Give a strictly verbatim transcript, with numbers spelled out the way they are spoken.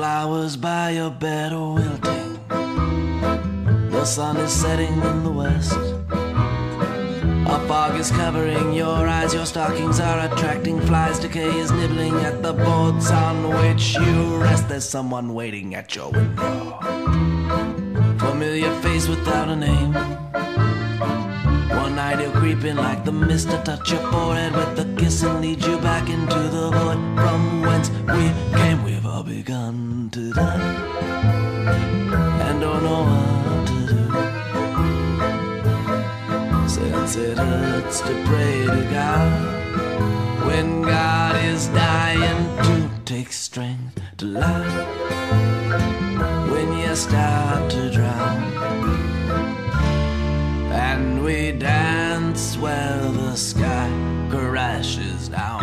flowers by your bed are wilting. The sun is setting in the west. A fog is covering your eyes. Your stockings are attracting flies. Decay is nibbling at the boards on which you rest. There's someone waiting at your window. Familiar face without a name. One night he'll creep in like the mist to touch your forehead with a kiss and lead you back into the void from whence we came. We've all begun to die and don't know what to do, since it hurts to pray to God when God is dying to take strength to life. When you start to drown and we dance where the sky crashes down.